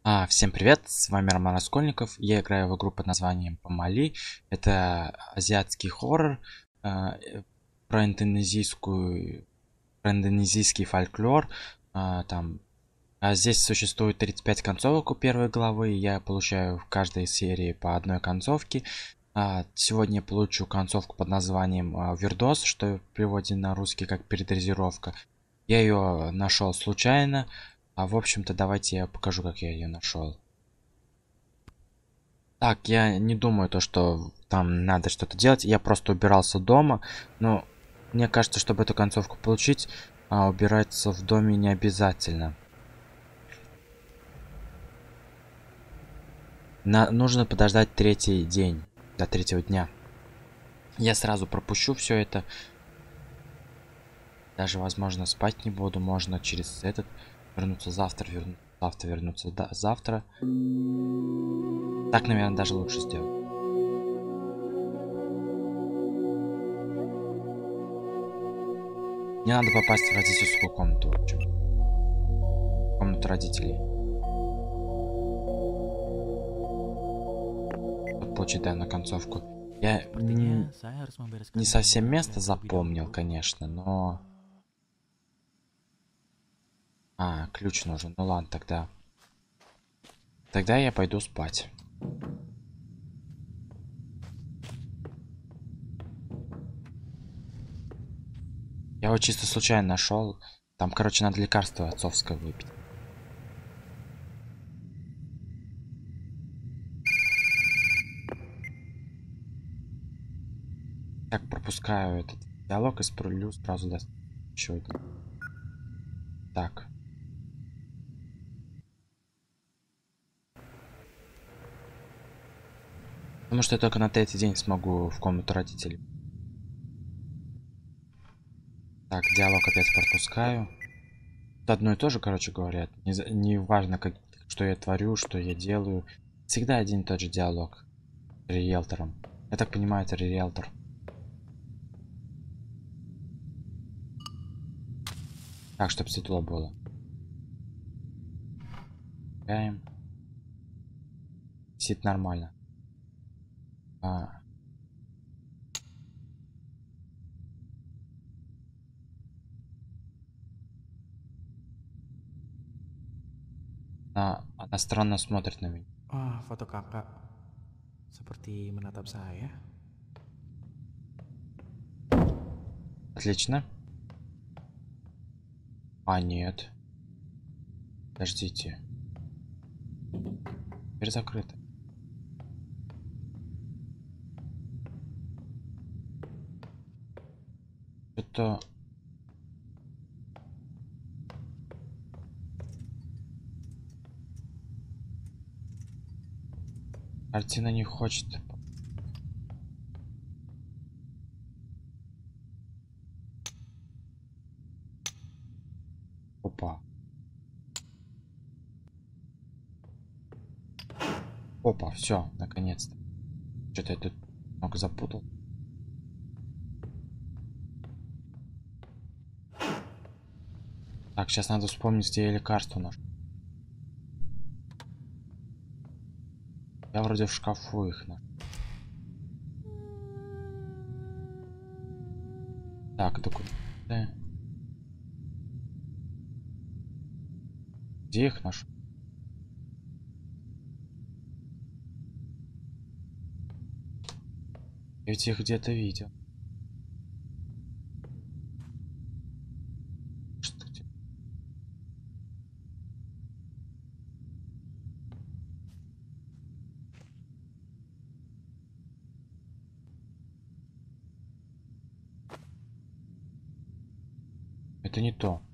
Всем привет, с вами Роман Раскольников. Я играю в игру под названием Помали. Это азиатский хоррор про индонезийский фольклор. Там здесь существует 35 концовок у первой главы. Я получаю в каждой серии по одной концовке. Сегодня я получу концовку под названием Вердос, что в переводе на русский как передозировка. Я ее нашел случайно. В общем-то, давайте я покажу, как я ее нашел. Так, я не думаю то, что там надо что-то делать. Я просто убирался дома. Но мне кажется, чтобы эту концовку получить, убираться в доме не обязательно. Нужно подождать третий день, до третьего дня. Я сразу пропущу все это. Даже, возможно, спать не буду. Можно через этот вернуться завтра, вернуться завтра. Так, наверное, даже лучше сделать. Мне надо попасть в родительскую комнату, в общем. Комнату родителей. Чтобы получить данную концовку. Я Sepertinya saya harus не membereskan совсем gambar место terlebih запомнил, dahulu. конечно, но... Ключ нужен. Ну ладно, тогда. Тогда я пойду спать. Я его чисто случайно нашел. Там, короче, надо лекарство отцовское выпить. Так, пропускаю этот диалог и спрулю сразу до еще один. Так. Потому что я только на третий день смогу в комнату родителей. Так, диалог опять пропускаю. Тут одно и то же, короче, говорят. Не важно, что я творю, что я делаю. Всегда один и тот же диалог. С риэлтором. Я так понимаю, это риэлтор. Так, чтобы светло было. Играем. Сидит нормально. А, она странно смотрит на меня. Foto kakak seperti menatap saya. Отлично. Нет. Подождите. Дверь закрыта. Что-то... Картина не хочет. Опа. Опа, все, наконец-то. Что-то я тут много запутал. Так, сейчас надо вспомнить, где я лекарство нашел. Я вроде в шкафу их нашел. Так, документы. Где их нашел? Я ведь их где-то видел. Что где? Это не то.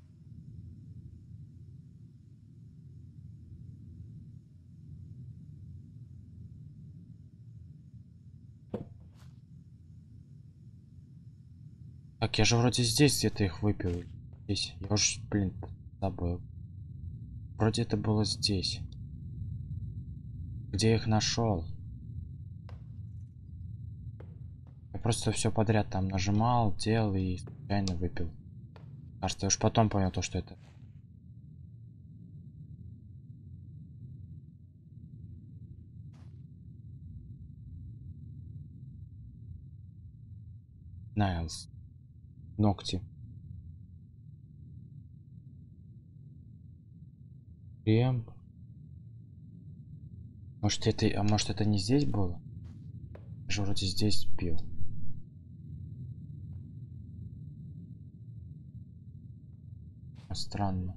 Так, я же вроде здесь где-то их выпил. Здесь. Я уж, блин, забыл. Вроде это было здесь. Где я их нашел? Я просто все подряд там нажимал, делал и случайно выпил. Кажется, я уж потом понял то, что это. Найлс. Ногти. Крем. Может это не здесь было? Я же вроде здесь пил. Странно.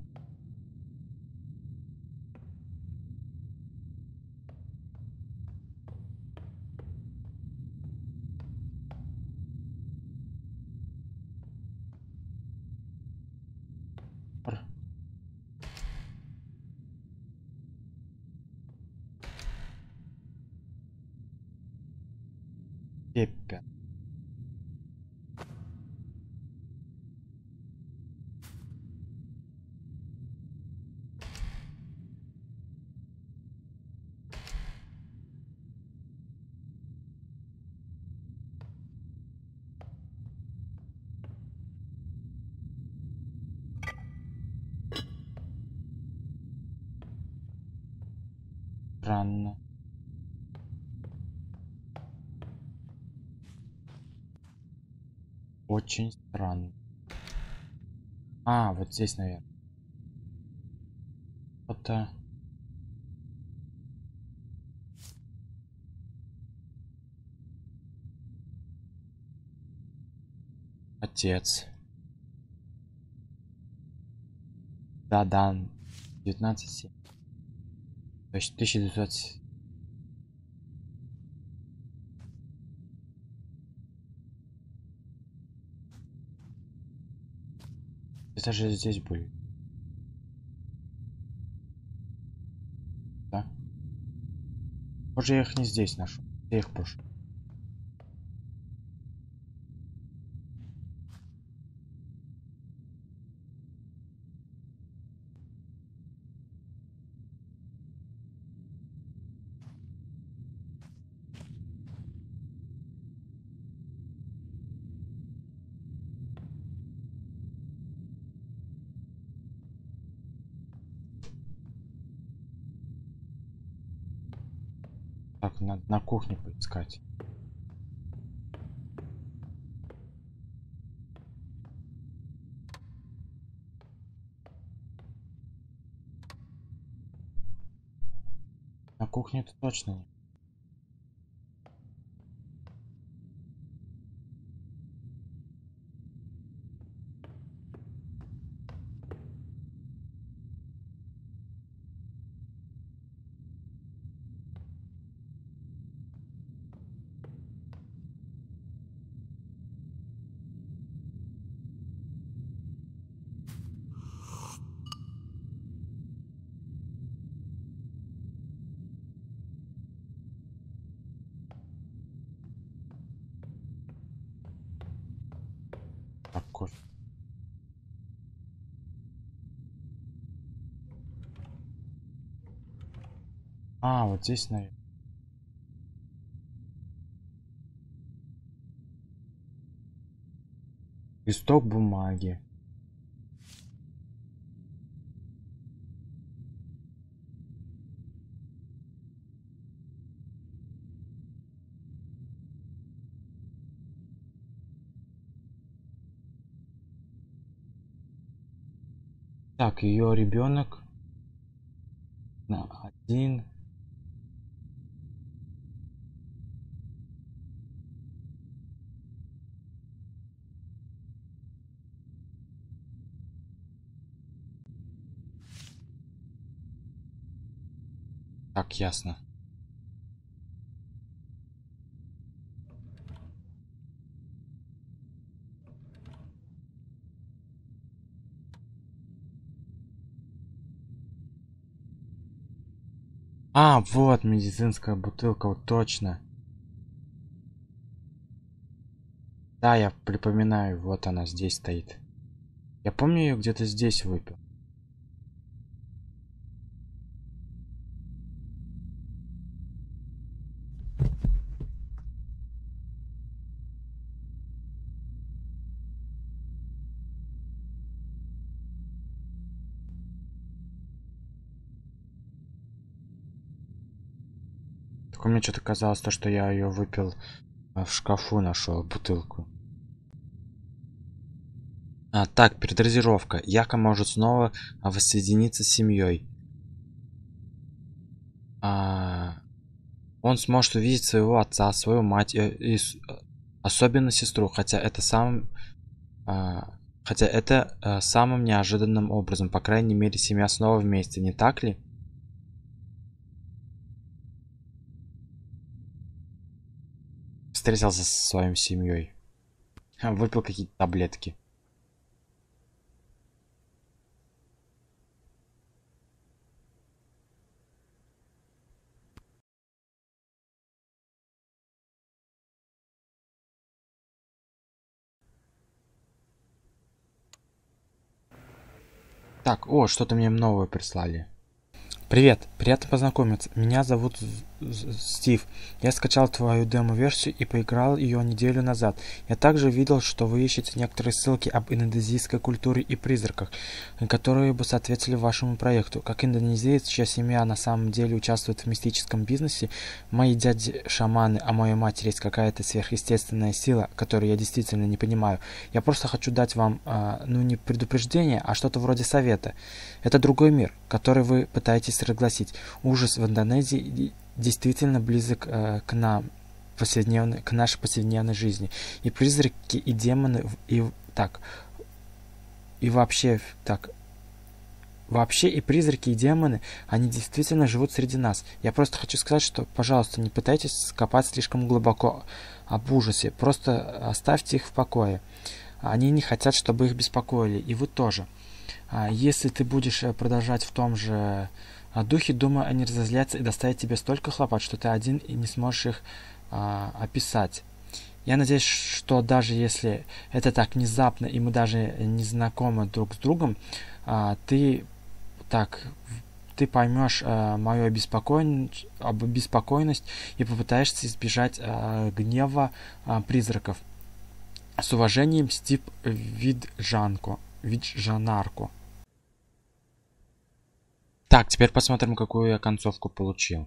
Пеппер. Странно. Очень странно. А, вот здесь, наверное. Это... Отец. Да, 19. То есть 1900. Это же здесь были. Да? Позже я их не здесь нашел. Я их пошел. Так, надо на кухне поискать. На кухне-то точно нет. Так, кофе. А, вот здесь, наверное. Листок бумаги. Так, ее ребенок на один. Так, ясно. А, вот медицинская бутылка, вот точно. Да, я припоминаю, вот она здесь стоит. Я помню, ее где-то здесь выпил. Так мне что-то казалось, то, что я ее выпил в шкафу, нашел бутылку. Так, передозировка. Яка может снова воссоединиться с семьей. Он сможет увидеть своего отца, свою мать особенно сестру, хотя это самым неожиданным образом. По крайней мере, семья снова вместе, не так ли? Встретился со своей семьей. Выпил какие-то таблетки. Так, о, что-то мне новое прислали. Привет, приятно познакомиться. Меня зовут Стив. Я скачал твою демо-версию и поиграл ее неделю назад. Я также видел, что вы ищете некоторые ссылки об индонезийской культуре и призраках, которые бы соответствовали вашему проекту. Как индонезиец, чья семья на самом деле участвует в мистическом бизнесе, мои дяди шаманы, а моей матери есть какая-то сверхъестественная сила, которую я действительно не понимаю. Я просто хочу дать вам, не предупреждение, а что-то вроде совета. Это другой мир, который вы пытаетесь разгласить. Ужас в Индонезии действительно близок к нам, к нашей повседневной жизни. И призраки, и демоны, вообще и призраки, и демоны, они действительно живут среди нас. Я просто хочу сказать, что, пожалуйста, не пытайтесь копать слишком глубоко об ужасе. Просто оставьте их в покое. Они не хотят, чтобы их беспокоили, и вы тоже. Если ты будешь продолжать в том же духе, думаю, они разозлятся и доставят тебе столько хлопот, что ты один и не сможешь их описать. Я надеюсь, что даже если это так внезапно, и мы даже не знакомы друг с другом, ты поймешь мою обеспокоенность и попытаешься избежать гнева призраков. С уважением, Стив Виджанарко. Так, теперь посмотрим, какую я концовку получил.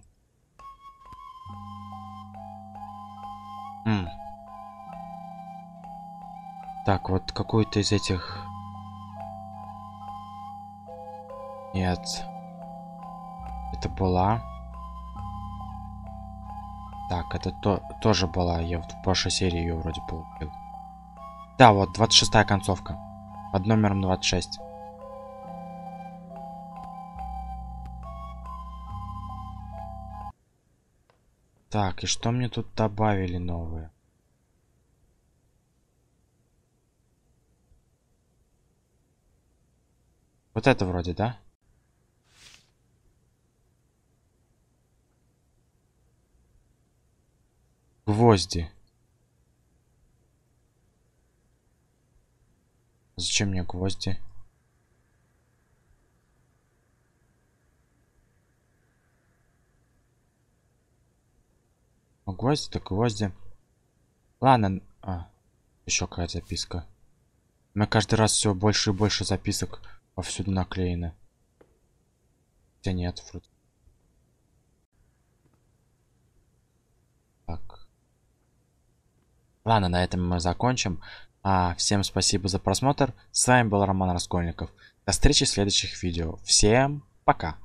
Так, вот какую-то из этих... Нет. Это была... Так, это тоже была. Я в прошлой серии ее вроде получил. Да, вот 26-я концовка. Под номером 26. Так, и что мне тут добавили новые? Вот это вроде, да? Гвозди. Зачем мне гвозди? Гвозди, так гвозди. Ладно. Еще какая записка. У меня каждый раз все больше и больше записок повсюду наклеено. Хотя нет, вроде. Так. Ладно, на этом мы закончим. Всем спасибо за просмотр. С вами был Роман Раскольников. До встречи в следующих видео. Всем пока.